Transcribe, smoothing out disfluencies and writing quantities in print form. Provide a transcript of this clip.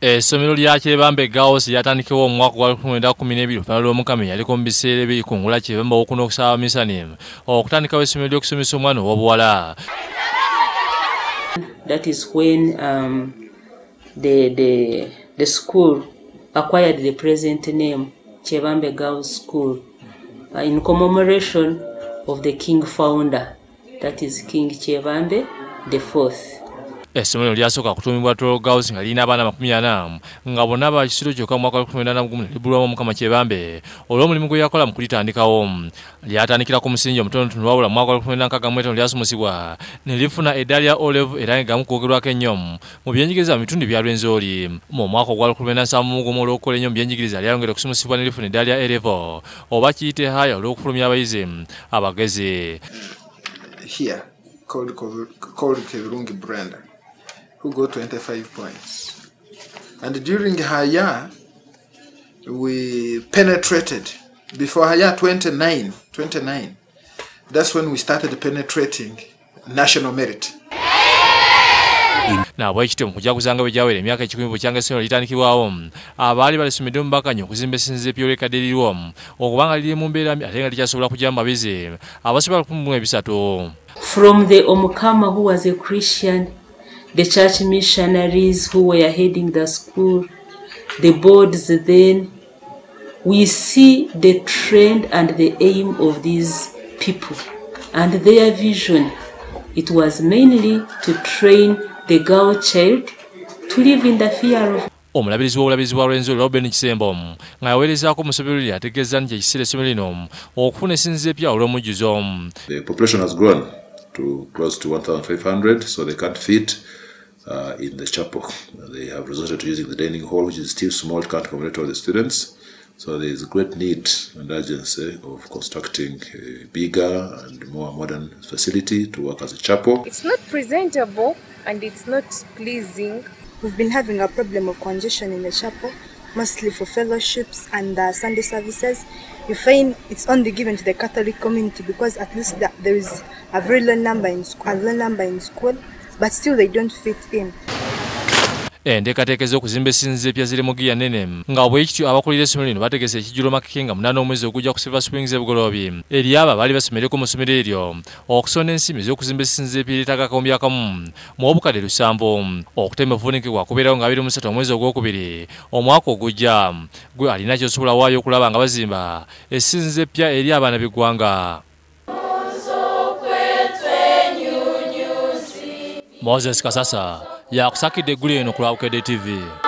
Essomero lya Kyebambe Girls lyatandikibwa mu mwaka gwa 2012 Oluvannyuma lw'Omukama yaliko mu biseera eby'ekikungula Kyebambe okuna okusaba misani okutandikawo essomero ly'okusomesa omwana ow'obuwala. That is when the school acquired the present name Kyebambe Girls School in commemoration of the king founder, that is King Kyebambe the Fourth. Essomero lyasooka kutuumibwa Toro Girls nga lirina abaana 40 nga bonna ba kisiro kyokka mu mwaka 2018 libulwamu Omukama Kyebambe olw'omulimu gwe yakola mu kulitandikawo. Lyatandikira ku musingi omutonotono wabula mu mwaka 2015 lyasomusibwa ne lifuna eddaala lya O-level era nga mukwogerwako ennyo mu byenjigiriza mu bitundu bya Lwenzori. Mu mwaka gwa 2007 mugumu olw'okukola ennyo mu byenjigiriza lyayongera okusomusibwa ne lifuna eddaala lya A-level oba kiyite haya olw'okufulumya abayizi abagezi. Here called Kebirungi Brenda, who got 25 points. And during her year, we penetrated. Before her year 29, that's when we started penetrating national merit. Na bwekityo mukujja kuzanga bwe gyawera emyaka 10 bukyanga essomero litandikibwawo abaali balisomedde mu Bakanya okuzimba essinzizo ery'olekadde lirwo okubanga liri mu mbeera ate nga likyasobola kujja mu babizi abasobola 1300. From the Omukama, who was a Christian, the church missionaries who were heading the school, the boards, then we see the trend and the aim of these people and their vision. It was mainly to train the girl child to live in the fear of. Omulabirizi w'obulabizi bwa Lwenzori Robin Kisembo nga yaweerezaako mu ssomero lye ategeeza nti ekiseera essomero lino okufuna essinzizo epya olw'omujjuzo. The population has grown to close to 1,500, so they can't fit in the chapel. They have resorted to using the dining hall, which is still small, can't accommodate all the students. So there is a great need and urgency of constructing a bigger and more modern facility to work as a chapel. It's not presentable and it's not pleasing. We've been having a problem of congestion in the chapel, mostly for fellowships and Sunday services. You find it's only given to the Catholic community because at least there is a very low number in school, but still they don't fit in. Enteekateeka z'okuzimba essinzizo epya ziri mu giya nnene nga bwekityo abakulira essomero lino bategese ekijjulo makeke nga 8 omwezi ogujja ku Silver Springs ebugoloobi eri abo abaali basomereko mu ssomero eryo okusona ensimbi z'okuzimba essinzizo epya eryetaaga akakombi akamu mu obukadde 700 okutema evuunikibwa kubeerawo nga 23 omwezi ogwokubiri omwaka ogujja gwe alina ky'osobola waayo okulaba nga bazimba essinzizo epya eri abaana b'eggwanga. Moses Kasasa yakusakidde eggulu eno ku Lwabukede TV.